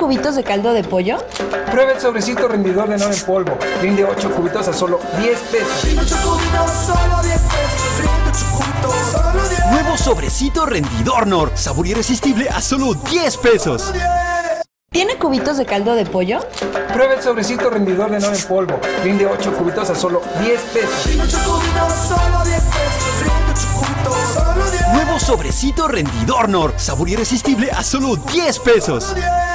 cubitos de caldo de pollo? Prueba el sobrecito rendidor de Knorr en polvo. Rinde 8 cubitos a solo 10 pesos. Rinde 8 cubitos, solo 10 pesos. Rinde 8 cubitos, solo 10. Nuevo sobrecito rendidor Knorr. Sabor irresistible a solo 10 pesos. ¿Tiene cubitos de caldo de pollo? Prueba el sobrecito rendidor de Knorr en polvo. Rinde 8 cubitos a solo 10 pesos. Rinde 8 cubitos, solo 10 pesos. Rinde 8 cubitos, solo 10. Nuevo sobrecito rendidor Knorr. Sabor irresistible a solo 10 pesos. Solo 10.